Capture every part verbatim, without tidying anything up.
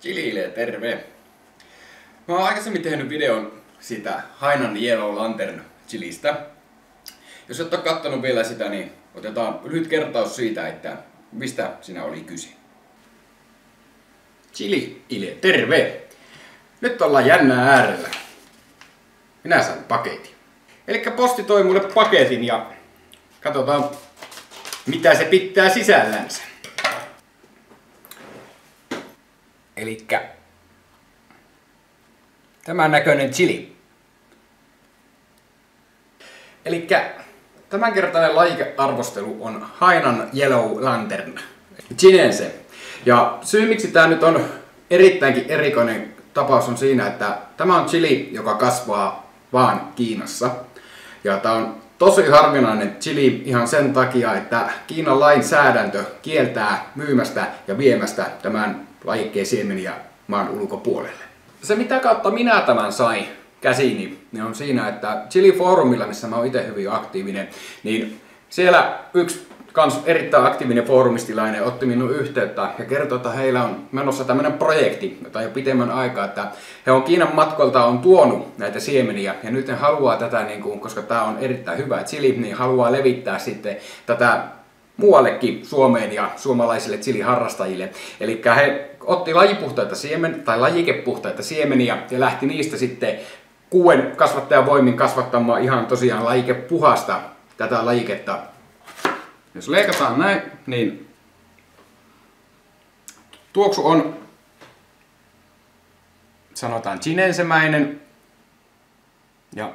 Chilille, terve! Mä oon aikaisemmin tehnyt videon siitä Hainan Yellow Lantern chilistä. Jos et oo kattonut vielä sitä, niin otetaan lyhyt kertaus siitä, että mistä siinä oli kyse. Chilille, terve! Nyt ollaan jännää äärellä. Minä sain paketin. Elikkä posti toi mulle paketin ja katsotaan mitä se pitää sisällänsä. Elikkä tämän näköinen chili. Elikkä tämänkertainen lajikearvostelu on Hainan Yellow Lantern chinense. Ja syy miksi tää nyt on erittäinkin erikoinen tapaus on siinä, että tämä on chili, joka kasvaa vaan Kiinassa. Ja tää on tosi harvinainen chili ihan sen takia, että Kiinan lainsäädäntö kieltää myymästä ja viemästä tämän lajikkeen siemeniä maan ulkopuolelle. Se mitä kautta minä tämän sain käsiini, niin on siinä, että Chili-foorumilla, missä mä oon itse hyvin aktiivinen, niin siellä yksi kans erittäin aktiivinen foorumistilainen otti minun yhteyttä ja kertoi, että heillä on menossa tämmönen projekti, jota jo pitemmän aikaa, että he on Kiinan matkoilta on tuonut näitä siemeniä ja nyt he haluaa tätä, niin kuin, koska tämä on erittäin hyvä chili, niin haluaa levittää sitten tätä muuallekin Suomeen ja suomalaisille chili-harrastajille. Eli he otti lajipuhtaita siemen, tai lajikepuhtaita siemeniä ja lähti niistä sitten kuuden kasvattajan voimin kasvattamaan ihan tosiaan lajikepuhasta tätä lajiketta. Jos leikataan näin, niin tuoksu on sanotaan chinensemäinen ja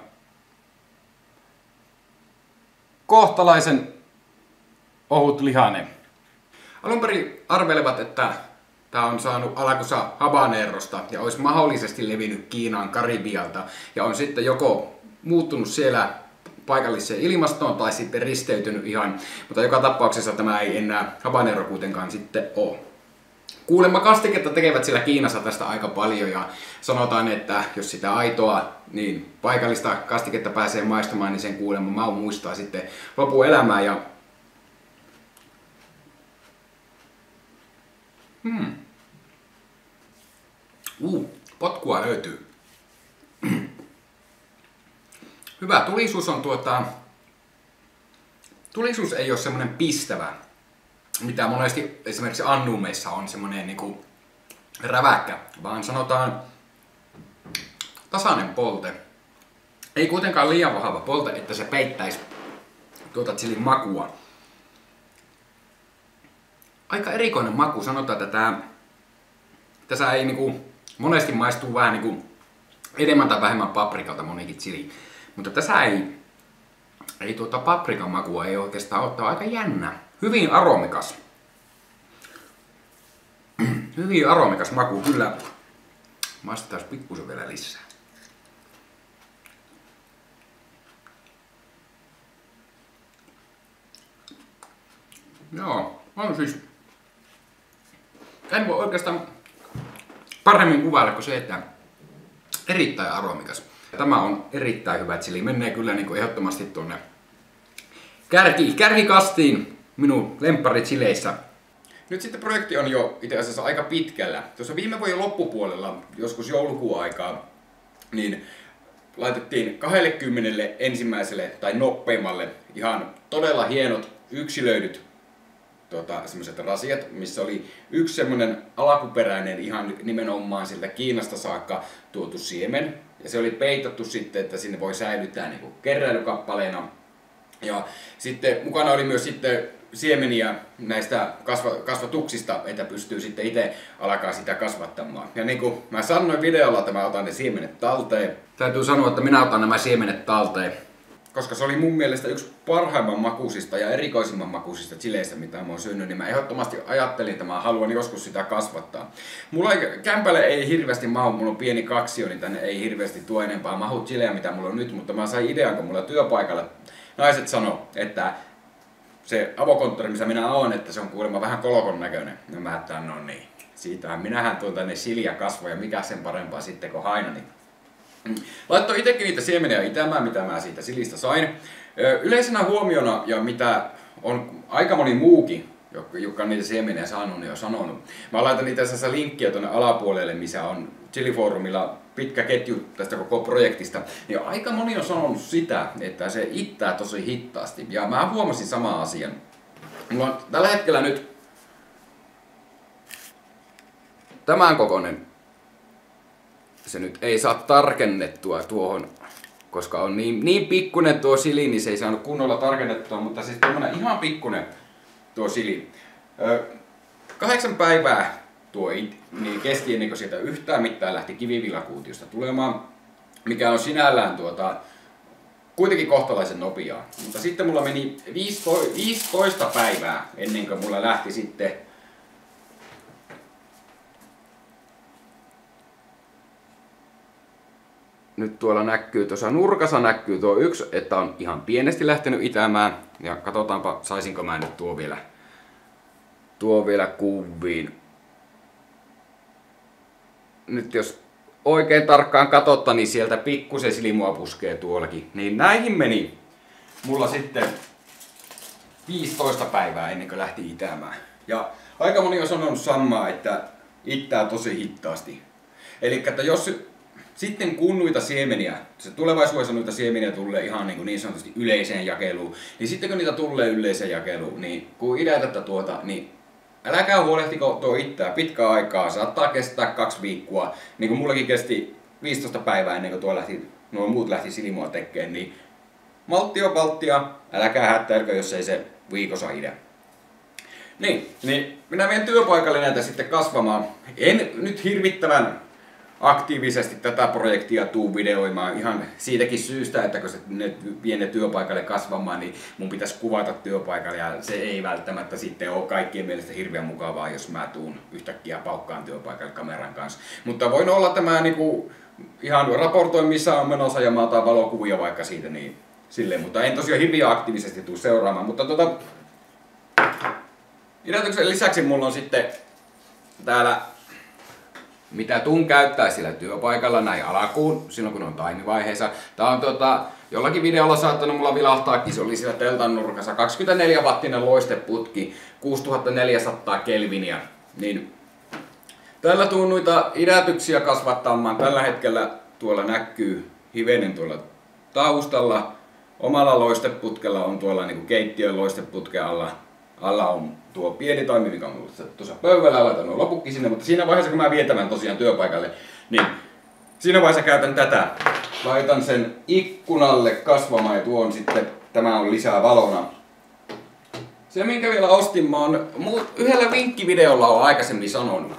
kohtalaisen ohut lihainen. Alun perin arvelevat, että tämä on saanut alkunsa habanerosta ja olisi mahdollisesti levinnyt Kiinaan Karibialta ja on sitten joko muuttunut siellä paikalliseen ilmastoon tai sitten risteytynyt ihan, mutta joka tapauksessa tämä ei enää habanero kuitenkaan sitten ole. Kuulemma kastiketta tekevät siellä Kiinassa tästä aika paljon ja sanotaan, että jos sitä aitoa, niin paikallista kastiketta pääsee maistamaan, niin sen kuulemma mau muistaa sitten lopuelämää. Ja Hmm. Uh, potkua löytyy. Hyvä tulisuus on tuota... Tulisuus ei ole semmonen pistävä, mitä monesti esimerkiksi annumeissa on semmonen niinku räväkkä, vaan sanotaan tasainen polte. Ei kuitenkaan liian vahva polte, että se peittäisi tuota chilin makua. Aika erikoinen maku, sanotaan, että tää, tässä ei niinku, monesti maistuu vähän niinku enemmän tai vähemmän paprikalta monikin chili. Mutta tässä ei, ei tuota paprikan makua ei oikeastaan ole, tää on aika jännä. Hyvin aromikas. Hyvin aromikas maku, kyllä. Maistetaan pikkusen vielä lisää. Joo, on siis... En voi oikeastaan paremmin kuvailla kuin se, että erittäin aromikas. Tämä on erittäin hyvä chili. Menee kyllä niin kuin ehdottomasti tuonne kärki, kärkikastiin minun lempparichileissä. Nyt sitten projekti on jo itse asiassa aika pitkällä. Tuossa viime vuoden loppupuolella, joskus joulukuun aikaa, niin laitettiin kaksikymmentä ensimmäiselle tai nopeimmalle ihan todella hienot yksilöidyt Tota, semmoiset rasiat, missä oli yksi semmoinen alkuperäinen ihan nimenomaan siltä Kiinasta saakka tuotu siemen. Ja se oli peitattu sitten, että sinne voi säilyttää niinku keräilykappaleena. Ja sitten mukana oli myös sitten siemeniä näistä kasva, kasvatuksista, että pystyy sitten itse alkaa sitä kasvattamaan. Ja niin kuin mä sanoin videolla, että mä otan ne siemenet talteen. Täytyy sanoa, että minä otan nämä siemenet talteen. Koska se oli mun mielestä yksi parhaimman makuisista ja erikoisimman makuisista chileistä, mitä mä oon syönyt, niin mä ehdottomasti ajattelin, että mä haluan joskus sitä kasvattaa. Mulla ei, kämpälle ei hirveästi mahu, mulla on pieni kaksio, niin tänne ei hirveästi tuo enempää mahu chileä, mitä mulla on nyt, mutta mä sain idean, kun mulla työpaikalla naiset sano, että se avokonttori, missä minä oon, että se on kuulemma vähän kolokon näköinen. Ja mä että no niin, siitähän minähän tuon tänne chiliä kasvoja, mikä sen parempaa sitten kuin Haina. Niin laittoi itsekin niitä siemeniä itämään, mitä mä siitä silistä sain. Yleisenä huomiona, ja mitä on aika moni muukin joka on niitä siemeniä saanut, niin on sanonut. Mä laitan niitä tässä linkkiä tuonne alapuolelle, missä on Chiliforumilla pitkä ketju tästä koko projektista. Ja aika moni on sanonut sitä, että se ittää tosi hitaasti. Ja mä huomasin saman asian. Mulla on tällä hetkellä nyt tämän kokoinen. Se nyt ei saa tarkennettua tuohon, koska on niin, niin pikkunen tuo sili, niin se ei saanut kunnolla tarkennettua, mutta siis tämmönen ihan pikkunen tuo sili. Ö, kahdeksan päivää tuo niin kesti ennen kuin sieltä yhtään mitään lähti kivivillakuutiosta tulemaan, mikä on sinällään tuota, kuitenkin kohtalaisen nopeaa. Mutta sitten mulla meni viisitoista päivää ennen kuin mulla lähti sitten nyt tuolla näkyy, tuossa nurkassa näkyy tuo yksi, että on ihan pienesti lähtenyt itämään. Ja katsotaanpa, saisinko mä nyt tuo vielä, tuo vielä kuviin. Nyt jos oikein tarkkaan katsotaan, niin sieltä pikkusen silimua puskee tuollakin. Niin näihin meni mulla sitten viisitoista päivää ennen kuin lähti itämään. Ja aika moni on sanonut samaa, että ittää tosi hitaasti. Eli että jos sitten kun noita siemeniä, se tulevaisuudessa noita siemeniä tulee ihan niin, niin sanotusti yleiseen jakeluun, niin sitten kun niitä tulee yleiseen jakeluun, niin kun idätätte tuota, niin älkää huolehtiko tuo ittää pitkää aikaa, saattaa kestää kaksi viikkoa, niin kuin mullakin kesti viisitoista päivää ennen kuin tuo lähti, nuo muut lähti silimua tekemään, niin maltti on valttia, älkää hättäilkö, jos ei se viikossa idä. Niin, niin minä vien työpaikalle näitä sitten kasvamaan. En nyt hirvittävän aktiivisesti tätä projektia tuu videoimaan ihan siitäkin syystä, että kun se ne vie ne työpaikalle kasvamaan, niin mun pitäisi kuvata työpaikalle ja se ei välttämättä sitten ole kaikkien mielestä hirveän mukavaa, jos mä tuun yhtäkkiä paukkaan työpaikalle kameran kanssa. Mutta voin olla tämä niinku ihan raportoin missä on menossa ja mä otan valokuvia vaikka siitä niin silleen, mutta en tosiaan hirveän aktiivisesti tuu seuraamaan, mutta tota idätyksen lisäksi mulla on sitten täällä mitä tuun käyttää sillä työpaikalla näin alkuun, silloin kun on taimivaiheessa. Tää on tota, jollakin videolla saattanut mulla vilahtaakin, se oli siellä teltan nurkassa kaksikymmentäneljä wattinen loisteputki, kuusituhattaneljäsataa kelviniä. Niin tällä tuun noita idätyksiä kasvattamaan. Tällä hetkellä tuolla näkyy hivenen tuolla taustalla. Omalla loisteputkella on tuolla niinku keittiön loisteputken alla. Alla on tuo pieni taimi, mikä on mulla tuossa pöydällä, laitan nuo lopukki sinne, mutta siinä vaiheessa kun mä vien tämän tosiaan työpaikalle, niin siinä vaiheessa käytän tätä. Laitan sen ikkunalle kasvamaan ja tuon sitten, tämä on lisää valona. Se minkä vielä ostin, mä oon yhdellä vinkkivideolla on aikaisemmin sanonut.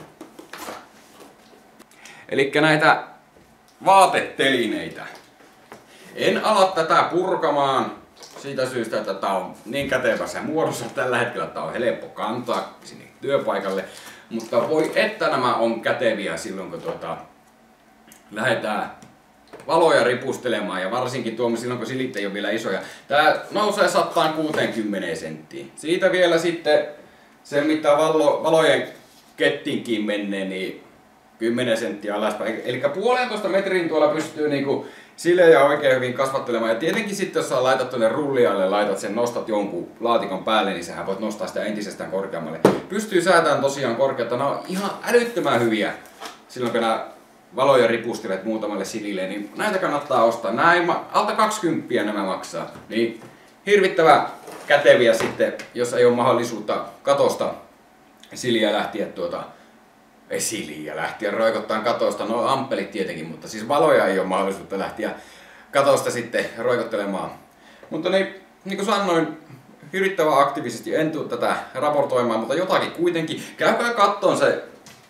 Elikkä näitä vaatetelineitä. En ala tätä purkamaan. Siitä syystä, että tämä on niin kätevässä muodossa tällä hetkellä, että on helppo kantaa sinne työpaikalle. Mutta voi että nämä on käteviä silloin, kun tuota, lähdetään valoja ripustelemaan ja varsinkin tuomme silloin, kun silit ei ole vielä isoja. Tämä nousee sata kuusikymmentä senttiä. Siitä vielä sitten se, mitä valo, valojen kettinkin menee, niin kymmenen senttiä alaspäin. Eli puolentoista metrin tuolla pystyy niinku silleen ja oikein hyvin kasvattelemaan. Ja tietenkin sitten jos sä laitat tuonne rullialle, laitat sen, nostat jonkun laatikon päälle, niin sähän voit nostaa sitä entisestään korkeammalle. Pystyy säätämään tosiaan korkeutta. Nämä on ihan älyttömän hyviä silloin kun nämä valoja ripustelet muutamalle silille, niin näitä kannattaa ostaa. Nämä ei ma- alta kaksikymmentä nämä maksaa. Niin hirvittävän käteviä sitten, jos ei ole mahdollisuutta katosta siliä lähteä tuota Ei siliä lähtiä roikottaan katosta, no ampelit tietenkin, mutta siis valoja ei ole mahdollisuutta lähteä katosta sitten roikottelemaan. Mutta niin, niin kuin sanoin, hirvittävän aktiivisesti en tule tätä raportoimaan, mutta jotakin kuitenkin. Käykää kattoon se...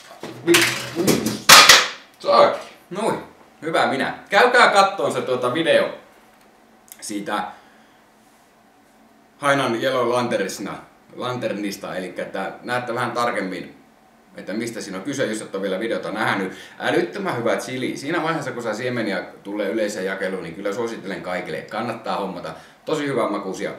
Saakki. Noin, hyvä minä. Käykää kattoon se tuota video siitä Hainan Yellow Lanternista, lanternista, eli että näette vähän tarkemmin, että mistä siinä on kyse, jos et ole vielä videota nähnyt. Älyttömän hyvä chili. Siinä vaiheessa, kun saa siemeniä tulee yleiseen jakeluun, niin kyllä suosittelen kaikille. Kannattaa hommata. Tosi hyvän makuisia.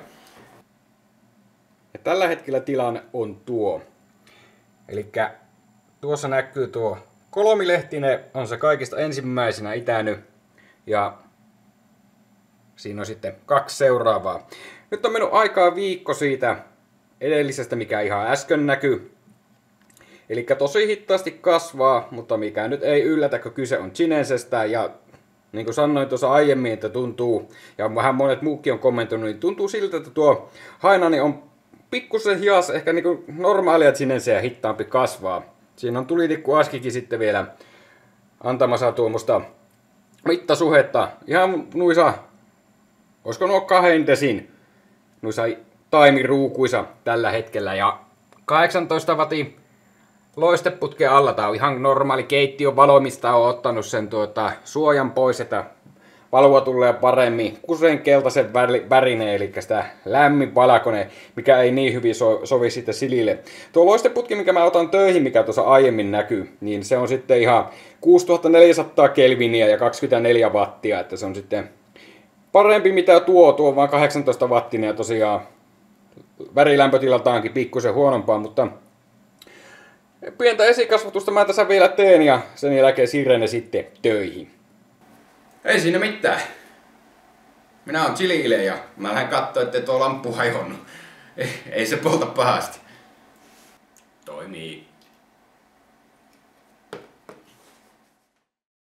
Ja tällä hetkellä tilanne on tuo. Elikkä tuossa näkyy tuo kolmilehtinen, on se kaikista ensimmäisenä itänyt. Ja siinä on sitten kaksi seuraavaa. Nyt on mennyt aikaa viikko siitä, edellisestä, mikä ihan äsken näkyy. Eli tosi hitaasti kasvaa, mutta mikä nyt ei yllätä, kun kyse on chinesestä. Ja niin kuin sanoin tuossa aiemmin, että tuntuu, ja vähän monet muukin on kommentoinut, niin tuntuu siltä, että tuo Hainani on pikkusen hias, ehkä niin kuin normaalia chineseä hittaampi kasvaa. Siinä on tulitikku askikin sitten vielä antamassa tuommoista mittasuhetta. Ihan nuisa, olisiko nuo kahden desin, nuisa taimiruukuisa tällä hetkellä. Ja kahdeksantoista watin loisteputken alla, tää on ihan normaali keittiön valo, mistä on ottanut sen tuota, suojan pois, että valua tulee paremmin. Kusen keltaisen värinen, eli sitä lämmin valkoinen, mikä ei niin hyvin so, sovi sitten silille. Tuo loisteputki, mikä mä otan töihin, mikä tuossa aiemmin näkyy, niin se on sitten ihan kuusituhattaneljäsataa kelviniä ja kaksikymmentäneljä wattia, että se on sitten parempi mitä tuo, tuo on vaan kahdeksantoista wattinen ja tosiaan värilämpötilataankin pikkusen huonompaa, mutta pientä esikasvatusta mä tässä vielä teen ja sen jälkeen siirrän ne sitten töihin. Ei siinä mitään. Minä oon Chilille ja mä lähden kattoo, ettei tuo lamppu hajonnut. Ei, ei se polta pahasti. Toimii.